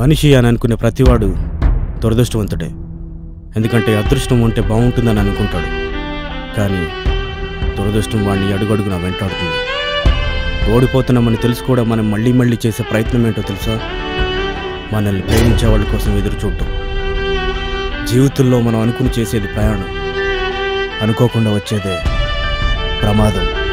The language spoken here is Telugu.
మనిషి అని అనుకునే ప్రతివాడు దురదృష్టవంతుడే. ఎందుకంటే అదృష్టం ఉంటే బాగుంటుందని అనుకుంటాడు, కానీ దురదృష్టం వాడిని అడుగడుగున వెంటాడుతుంది. ఓడిపోతున్నామని తెలుసు కూడా మనం మళ్ళీ మళ్ళీ చేసే ప్రయత్నం ఏంటో తెలుసా? మనల్ని ప్రేమించే వాళ్ళ కోసం ఎదురు చూడటం. జీవితంలో మనం అనుకుని చేసేది ప్రయాణం, అనుకోకుండా వచ్చేదే ప్రమాదం.